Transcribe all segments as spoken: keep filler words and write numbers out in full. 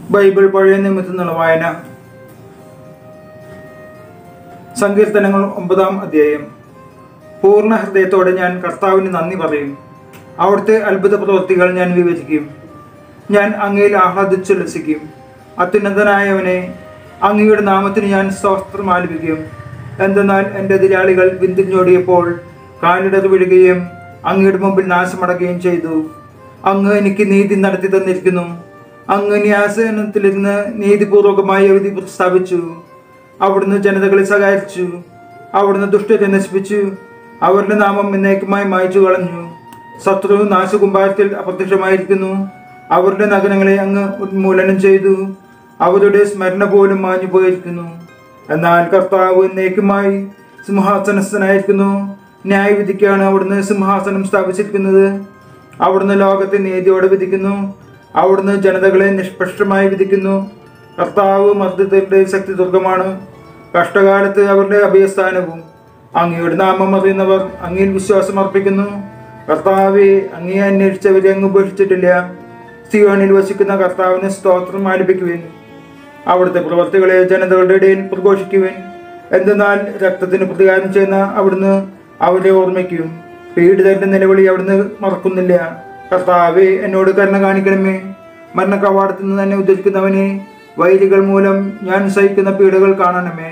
Bible പഴയ നിയമത്തിൽ നിന്നുള്ള വായന. സങ്കീർത്തനങ്ങൾ ഒമ്പതാം അധ്യായം. പൂർണ്ണ ഹൃദയത്തോടെ ഞാൻ കർത്താവിന് നന്ദി പറയും. അവിടുത്തെ അത്ഭുത പ്രവൃത്തികൾ ഞാൻ വിവരിക്കും. ഞാൻ അങ്ങയിൽ ആഹ്ലാദിച്ചുല്ലസിക്കും. അത്യുന്നതനായവനെ, അങ്ങയുടെ നാമത്തിന് ഞാൻ സ്തോത്രം ആലപിക്കും. എന്തെന്നാൽ എൻ്റെ എതിരാളികൾ പിന്തിരിഞ്ഞോടിയപ്പോൾ കാലിടറി വീഴുകയും അങ്ങയുടെ മുമ്പിൽ നാശമടക്കുകയും ചെയ്തു. അങ്ങ് എനിക്ക് നീതി നടത്തി തന്നിരിക്കുന്നു. അങ്ങ് ന്യായാസനത്തിലിരുന്ന് നീതിപൂർവകമായ വിധി പ്രസ്താവിച്ചു. അവിടുന്ന് ജനതകളെ സഹായിച്ചു. അവിടുന്ന് ദുഷ്ടരെ നശിപ്പിച്ചു. അവരുടെ നാമം എന്നേക്കുമായി മായ്ച്ചു കളഞ്ഞു. ശത്രു നാശകുമ്പാരത്തിൽ അപ്രത്യക്ഷമായിരിക്കുന്നു. അവരുടെ നഗരങ്ങളെ അങ്ങ് ഉന്മൂലനം ചെയ്തു. അവരുടെ സ്മരണ പോലും മാഞ്ഞു പോയിരിക്കുന്നു. എന്നാൽ കർത്താവ് എന്നേക്കുമായി സിംഹാസനസ്ഥനായിരിക്കുന്നു. ന്യായവിധിക്കാണ് അവിടുന്ന് സിംഹാസനം സ്ഥാപിച്ചിരിക്കുന്നത്. അവിടുന്ന് ലോകത്തെ നീതിയോടെ വിധിക്കുന്നു. അവിടുന്ന് ജനതകളെ നിഷ്പക്ഷമായി വിധിക്കുന്നു. കർത്താവ് മർദ്ദിതരുടെ ശക്തി ദുർഗമാണ്, കഷ്ടകാലത്ത് അവരുടെ അഭയസ്ഥാനവും. അങ്ങയുടെ നാമം അറിയുന്നവർ അങ്ങയിൽ വിശ്വാസം അർപ്പിക്കുന്നു. കർത്താവെ, അങ്ങയെ അന്വേഷിച്ചവരെ അങ്ങ് ഉപേക്ഷിച്ചിട്ടില്ല. സിയോനിൽ വസിക്കുന്ന കർത്താവിന് സ്തോത്രം ആലപിക്കുവിൻ. അവിടുത്തെ പ്രവർത്തികളെ ജനതകളുടെ ഇടയിൽ പ്രഘോഷിക്കുവിൻ. എന്തെന്നാൽ രക്തത്തിന് പ്രതികാരം ചെയ്യുന്ന അവിടുന്ന് അവരെ ഓർമ്മിക്കും. പീഡിതരുടെ നിലവിളി അവിടുന്ന് മറക്കുന്നില്ല. കർത്താവെ, എന്നോട് കരുണ കാണിക്കണമേ. മരണ കവാടത്തിൽ നിന്ന് തന്നെ ഉദ്ധരിക്കുന്നവനെ, വൈരികൾ മൂലം ഞാൻ സഹിക്കുന്ന പീഡകൾ കാണണമേ.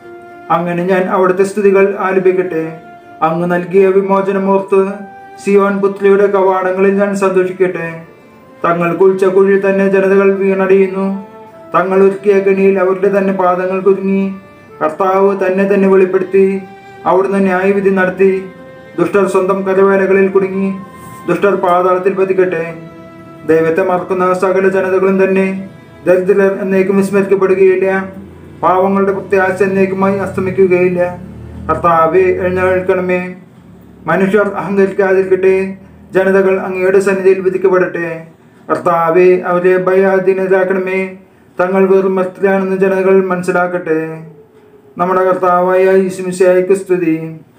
അങ്ങനെ ഞാൻ അവിടുത്തെ സ്തുതികൾ ആലപിക്കട്ടെ. അങ്ങ് നൽകിയ വിമോചനമോർത്ത് സിയോൻ പുത്രിയുടെ കവാടങ്ങളിൽ ഞാൻ സന്തോഷിക്കട്ടെ. തങ്ങൾ കുഴിച്ച കുഴിയിൽ തന്നെ ജനതകൾ വീണടിയുന്നു. തങ്ങൾ ഒരുക്കിയ കെണിയിൽ അവരുടെ തന്നെ പാദങ്ങൾ കുരുങ്ങി. കർത്താവ് തന്നെ തന്നെ വെളിപ്പെടുത്തി. അവിടുന്ന് ന്യായവിധി നടത്തി. ദുഷ്ടർ സ്വന്തം കരവേലകളിൽ കുടുങ്ങി. ദുഷ്ടർ പാതാളത്തിൽ പതിക്കട്ടെ. ദൈവത്തെ മറക്കുന്ന സകല ജനതകളും തന്നെ ദരിദ്രർ എന്നേക്കും വിസ്മരിക്കപ്പെടുകയില്ല. പാവങ്ങളുടെ പ്രത്യാശ എന്നേക്കുമായി അസ്തമിക്കുകയില്ല. കർത്താവെ, എഴുന്നേൽക്കണമേ. മനുഷ്യർ അഹങ്കരിക്കാതിരിക്കട്ടെ. ജനതകൾ അങ്ങയുടെ സന്നിധിയിൽ വിധിക്കപ്പെടട്ടെ. കർത്താവെ, അവരെ ഭയാധീനരാക്കണമേ. തങ്ങൾ വെറും മർത്യരാണെന്ന് ജനതകൾ മനസ്സിലാക്കട്ടെ. നമ്മുടെ കർത്താവായ യേശു മിശിഹായ്ക്ക് സ്തുതി.